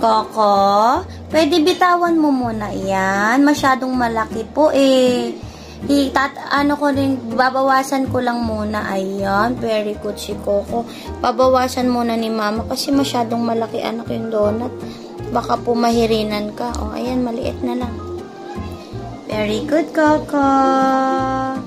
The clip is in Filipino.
Coco, pwede bitawan mo muna yan. Masyadong malaki po eh. Babawasan ko lang muna. Ayan, very good si Coco. Babawasan muna ni Mama kasi masyadong malaki anak yung donut. Baka po mahirinan ka. O, ayan, maliit na lang. Very good, Coco.